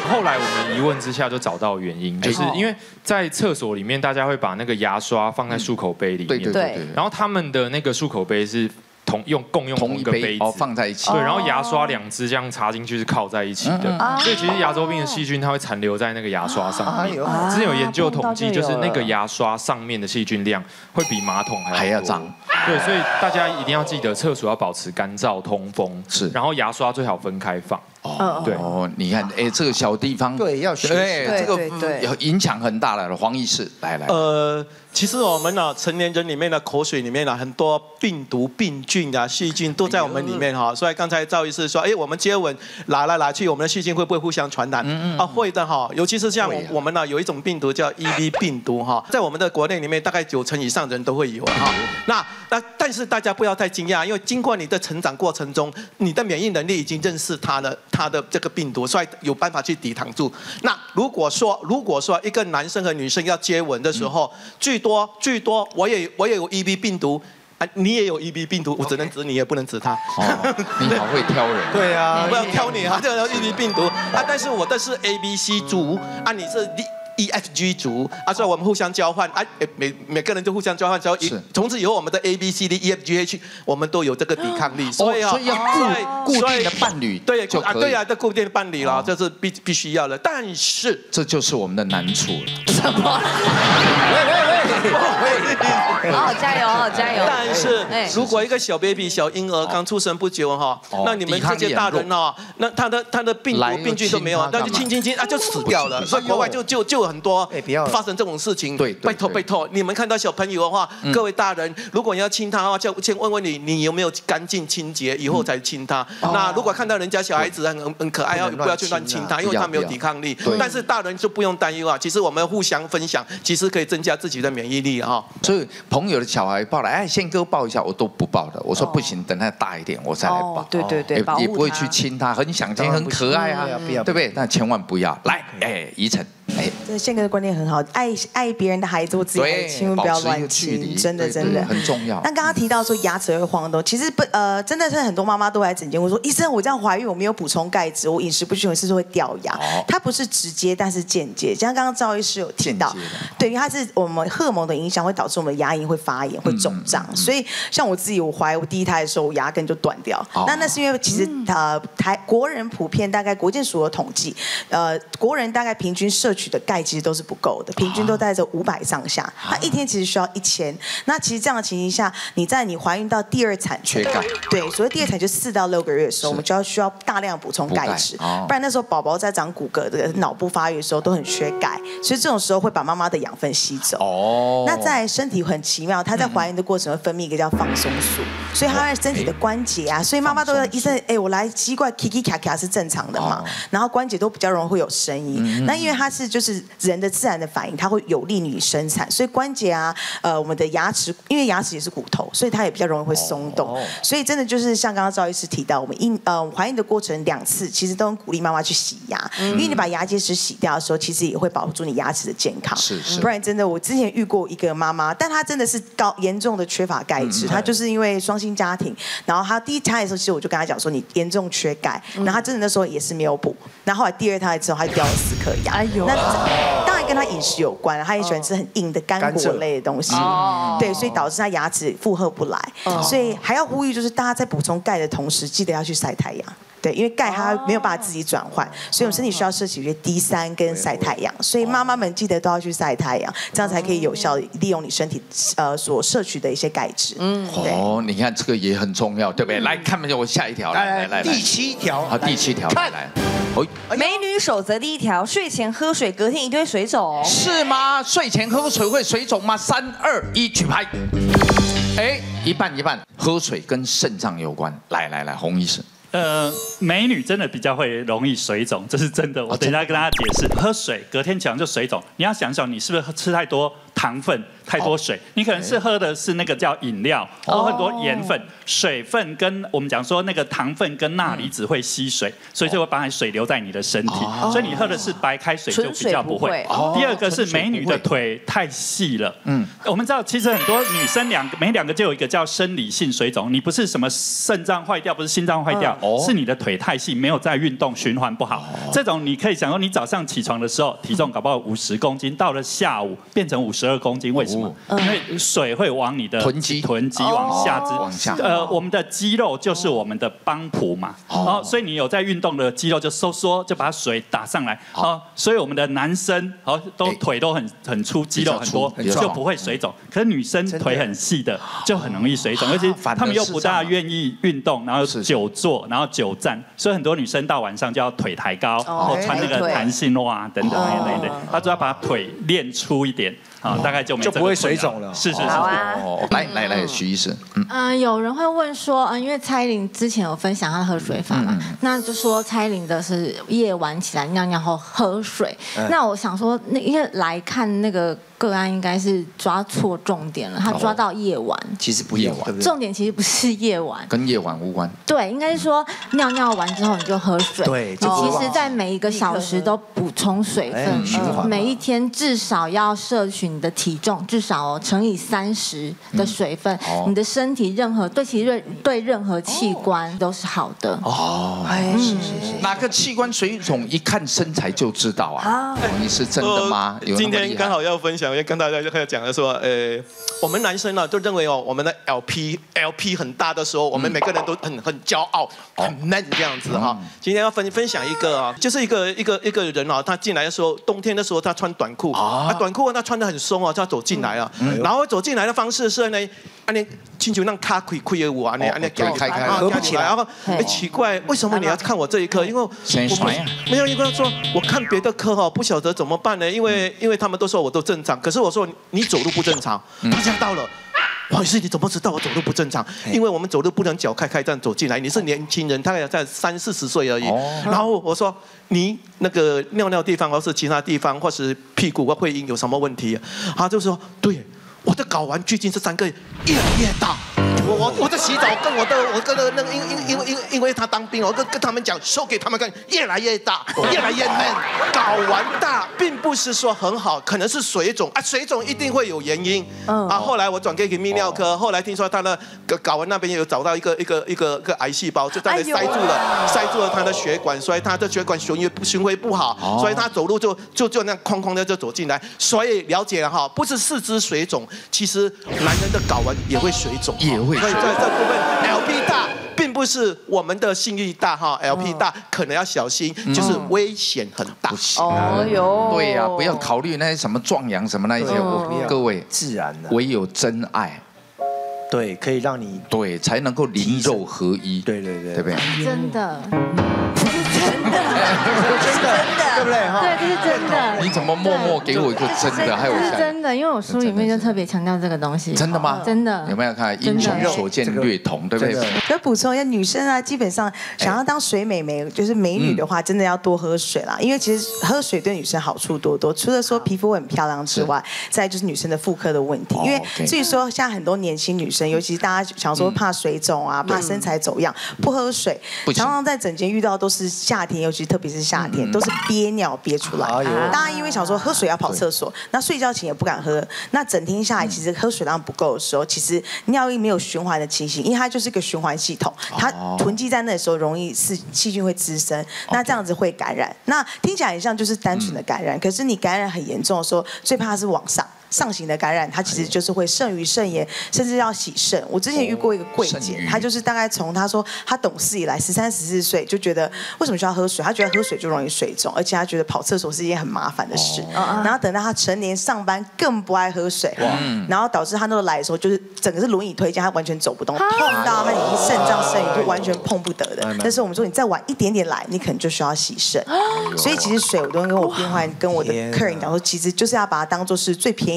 S12: 后来我们一问之下就找到原因，就是因为在厕所里面，大家会把那个牙刷放在漱口杯里面，
S11: 对对对，
S12: 然后他们的那个漱口杯是。同用共用同一个杯子
S11: 哦，放在一起。
S12: 对，然后牙刷两支这样插进去是靠在一起的，所以其实牙周病的细菌它会残留在那个牙刷上面。之前有研究统计，就是那个牙刷上面的细菌量会比马桶还要脏。对，所以大家一定要记得厕所要保持干燥通风，是，然后牙刷最好分开放。哦，对
S11: 哦，你看，哎，这个小地方，
S2: 对，要学习，
S11: 这个影响很大了。黄医师，来来，
S5: 呃，其实我们呢，成年人里面的口水里面呢，很多病毒、病菌啊、细菌都在我们里面哈。所以刚才赵医师说，哎，我们接吻拿来拿去，我们的细菌会不会互相传染？啊，会的哈。尤其是像我们呢，有一种病毒叫 E B 病毒哈，在我们的国内里面，大概九成以上人都会有哈。那那但是大家不要太惊讶，因为经过你的成长过程中，你的免疫能力已经认识它了。它的这个病毒，所以有办法去抵挡住。那如果说，如果说一个男生和女生要接吻的时候，嗯、最多最多，我也我也有 E B 病毒。啊，你也有 E B 病毒，我只能指你，也不能指他。
S11: 哦，你好会挑人。
S5: 对啊，不要挑你啊，这个 E B 病毒啊，但是我的是 A B C 族，啊，你是 E F G 族，啊，所以我们互相交换，啊，每每个人就互相交换之后，从此以后我们的 A B C D E F G H 我们都有这个抵抗力，所以啊，
S11: 所以要固固定的伴侣，
S5: 对
S11: 啊，
S5: 对啊，这固定的伴侣啦，这是必必须要的，但是
S11: 这就是我们的难处了。
S7: 什么？喂喂喂！好好加油，好好加油！
S5: 但是如果一个小 baby 小婴儿刚出生不久哈，那你们这些大人哦，那他的他的病毒病菌都没有，那就亲亲亲啊就死掉了，所以国外就就就很多发生这种事情。对，拜托拜托，你们看到小朋友的话，各位大人，如果你要亲他的话，就先问问你，你有没有干净清洁，以后才亲他。那如果看到人家小孩子很很可爱，要不要去乱亲他，因为他没有抵抗力。但是大人就不用担忧啊，其实我们互相分享，其实可以增加自己的免疫力啊。
S11: 所以朋友的小孩抱来，哎，先给我抱一下，我都不抱的。我说不行，等他大一点我再来抱。
S4: 对对对，
S11: 也不会去亲他，很想亲，很可爱啊，对不对？但千万不要来，哎，宜晨。哎，
S10: 这宪哥的观念很好，爱爱别人的孩子或自己孩子，千万不要乱亲，真的真的
S11: 很重要。
S10: 那刚刚提到说牙齿会晃动，其实不呃，真的是很多妈妈都来诊间，我说医生，我这样怀孕，我没有补充钙质，我饮食不均衡，是不是会掉牙？它不是直接，但是间接。像刚刚赵医师有提到，对，因为它是我们荷尔蒙的影响，会导致我们的牙龈会发炎、会肿胀。所以像我自己，我怀我第一胎的时候，我牙根就断掉。那那是因为其实呃台国人普遍大概国健署有统计，呃国人大概平均摄取的钙其实都是不够的，平均都在这五百上下。那一天其实需要一千。那其实这样的情形下，你在你怀孕到第二产
S11: 缺钙，
S10: 对，所谓第二产就四到六个月的时候，我们就要需要大量补充钙质，不然那时候宝宝在长骨骼的脑部发育的时候都很缺钙，所以这种时候会把妈妈的养分吸走。哦。那在身体很奇妙，它在怀孕的过程会分泌一个叫放松素，所以它在身体的关节啊，所以妈妈都要医生，哎，我来奇怪 kiki 卡卡是正常的嘛，然后关节都比较容易会有声音。那因为它是就是人的自然的反应，它会有利于生产，所以关节啊，呃，我们的牙齿，因为牙齿也是骨头，所以它也比较容易会松动。哦、所以真的就是像刚刚赵医师提到，我们孕呃怀孕的过程两次，其实都很鼓励妈妈去洗牙，嗯、因为你把牙结石洗掉的时候，其实也会保护住你牙齿的健康。
S11: 是是。
S10: 不然真的，我之前遇过一个妈妈，但她真的是高严重的缺乏钙质，嗯、她就是因为双薪家庭，然后她第一胎的时候，其实我就跟她讲说，你严重缺钙，嗯、然后她真的那时候也是没有补，然后后来第二胎之后，她就掉了四颗牙。哎呦，那当然跟她饮食有关，她也喜欢吃很硬的干果类的东西，哦、对，所以导致她牙齿负荷不来，哦、所以还要呼吁，就是大家在补充钙的同时，记得要去晒太阳。对，因为钙它没有办法自己转换，所以我们身体需要摄取一些 D 三跟晒太阳，所以妈妈们记得都要去晒太阳，这样才可以有效的利用你身体呃所摄取的一些钙质。嗯，
S11: 哦，你看这个也很重要，对不对？来看我下一条，来来来，
S2: 第七条，
S11: 好，第七条，来来。
S7: 美女守则第一条：睡前喝水，隔天一堆水肿。
S11: 是吗？睡前喝水会水肿吗？三二一，举牌。哎，一半一半，喝水跟肾脏有关。来来来，洪医师。
S3: 呃，美女真的比较会容易水肿，这是真的。我等一下跟大家解释。喝水隔天起来就水肿，你要想想你是不是吃太多糖分、太多水，你可能是喝的是那个叫饮料，或很多盐分、水分跟我们讲说那个糖分跟钠离子会吸水，所以就会把水留在你的身体，所以你喝的是白开水就比较不会。第二个是美女的腿太细了，嗯，我们知道其实很多女生两个每两个就有一个叫生理性水肿，你不是什么肾脏坏掉，不是心脏坏掉，是你的腿太细，没有在运动，循环不好。这种你可以想说，你早上起床的时候体重搞不好五十公斤，到了下午变成五十二公斤，为什么？因为水会往你的
S11: 臀肌
S3: 臀肌往下肢，
S11: 往下。
S3: 呃，我们的肌肉就是我们的帮浦嘛，哦，所以你有在运动的肌肉就收缩，就把水打上来，哦，所以我们的男生哦都腿都很很粗，肌肉很多，就不会水肿。可是女生腿很细的就很容易水肿，而且他们又不大愿意运动，然后久坐，然后久站，所以很多女生到晚上就要腿抬高，或穿那个弹性袜等等那类的，她就要把腿练粗一点。啊，大概就没
S2: 就不会水肿了。
S3: 是是是。
S11: 哦，来来来，徐医师。
S6: 嗯，有人会问说，嗯，因为蔡依林之前有分享她喝水法嘛，那就说蔡依林的是夜晚起来尿尿后喝水。那我想说，那因为来看那个个案应该是抓错重点了，他抓到夜晚。
S2: 其实不夜晚，
S6: 重点其实不是夜晚，
S11: 跟夜晚无关。
S6: 对，应该是说尿尿完之后你就喝水。
S2: 对，
S6: 其实在每一个小时都补充水分，每一天至少要摄取你的体重至少哦乘以三十的水分，你的身体任何对其任对任何器官都是好的。
S11: 哦，哎，是是是。哪个器官水肿一看身材就知道啊？你是真的吗？
S5: 今天刚好要分享，要跟大家就开始讲的说，呃，我们男生呢就认为哦，我们的 L P L P 很大的时候，我们每个人都很很骄傲，很 man 这样子哈。今天要分分享一个啊，就是一个一个一个人啊，他进来的时候，冬天的时候他穿短裤啊，短裤他穿得很松哦。他走进来啊，然后走进来的方式是呢，安尼亲像那卡开开的舞啊，安尼安尼
S11: 开开
S5: 合不起来，然后哎奇怪，为什么你要看我这一科？因为我没有，因为说我看别的科哈，不晓得怎么办呢？因为因为他们都说我都正常，可是我说你走路不正常，他吓到了。不好意思，你怎么知道我走路不正常？因为我们走路不能脚开开这样走进来。你是年轻人，大概在三四十岁而已。然后我说你那个尿尿地方或是其他地方或是屁股或会阴有什么问题？他就说对，我的睾丸最近这三个月越来越大。我我我在洗澡，跟我的我跟那个因因因为因因为他当兵，我跟跟他们讲，show给他们看，越来越大，越来越 man。睾丸大并不是说很好，可能是水肿啊，水肿一定会有原因。啊，后来我转给给泌尿科，后来听说他的睾丸那边有找到一个一个一个个癌细胞，就在那塞住了，塞住了他的血管，所以他的血管循环循环不好，所以他走路就就就那样哐哐的就走进来。所以了解了哈，不是四肢水肿，其实男人的睾丸也会水肿，
S11: 也会。
S5: 所以在这部分 L P 大，并不是我们的性欲大哈 ，L P 大可能要小心，就是危险很大。
S11: 哦哟，对呀，不要考虑那些什么壮阳什么那些，各位
S2: 自然的，
S11: 唯有真爱，
S2: 对，可以让你
S11: 对才能够灵肉合一，
S2: 对对对，
S11: 对不对？
S6: 真的。
S2: 真的，真的，对不对？
S6: 对，这是真的。
S11: 你怎么默默给我一个真的？还有
S6: 这是真的，因为我书里面就特别强调这个东西。
S11: 真的吗？
S6: 真的。
S11: 有没有看英雄所见略同，对不对？
S10: 可补充一下，女生啊，基本上想要当水美眉，就是美女的话，真的要多喝水啦。因为其实喝水对女生好处多多，除了说皮肤很漂亮之外，再就是女生的妇科的问题。因为至于说像很多年轻女生，尤其是大家想说怕水肿啊，怕身材走样，不喝水，常常在诊间遇到都是夏天，尤其特别是夏天，都是憋尿憋出来。大家因为想说喝水要跑厕所，那睡觉前也不敢喝，那整天下来其实喝水量不够的时候，其实尿液没有循环的情形，因为它就是个循环系统，它囤积在那的时候容易是细菌会滋生，那这样子会感染。那听起来很像就是单纯的感染，可是你感染很严重的时候，最怕是往上。上行的感染，它其实就是会肾盂肾炎，甚至要洗肾。我之前遇过一个柜姐，她就是大概从她说她懂事以来，十三十四岁就觉得为什么需要喝水？她觉得喝水就容易水肿，而且她觉得跑厕所是一件很麻烦的事。然后等到她成年上班更不爱喝水，然后导致她那时候来的时候就是整个是轮椅推荐，她完全走不动，碰到那已经肾脏肾盂就完全碰不得的。但是我们说你再晚一点点来，你可能就需要洗肾。所以其实水我都跟我病患跟我的客人讲说，其实就是要把它当做是最便宜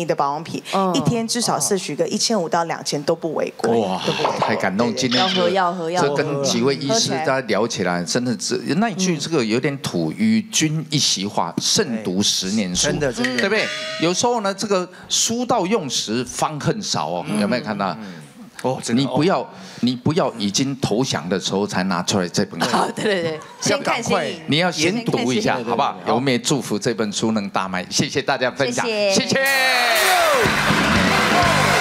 S10: 宜的保养品，一天至少摄取个一千五到两千都不为过。哇，
S11: 太感动！今天
S6: 要喝要喝要喝。
S11: 这跟几位医师大家聊起来，真的是那一句这个有点土语，君一席话，胜读十年书，
S2: 真的真的，
S11: 对不对？有时候呢，这个书到用时方恨少哦，有没有看到？哦，你不要，你不要已经投降的时候才拿出来这本书。
S6: 对对对，先看先赢。
S11: 你要先读一下，好不好？我们也祝福这本书能大卖。谢谢大家分享，谢谢。